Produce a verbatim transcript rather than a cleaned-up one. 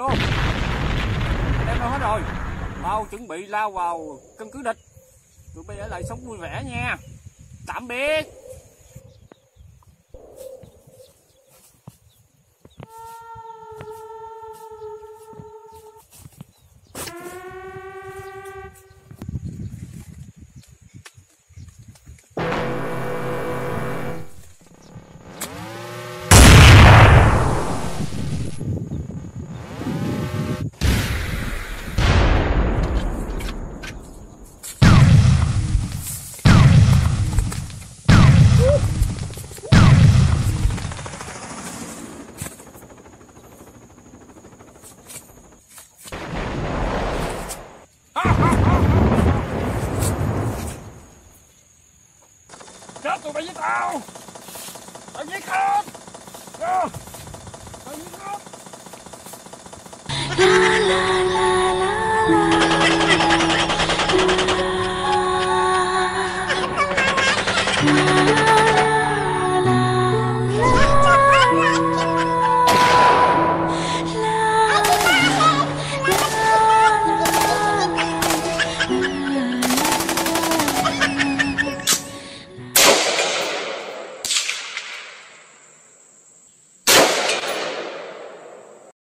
luôn. Đem đâu hết rồi. Mau chuẩn bị lao vào căn cứ địch. Tụi bay ở lại sống vui vẻ nha. Tạm biệt. Chết tụi bay với tao. Tao giết hết. Tao giết hết.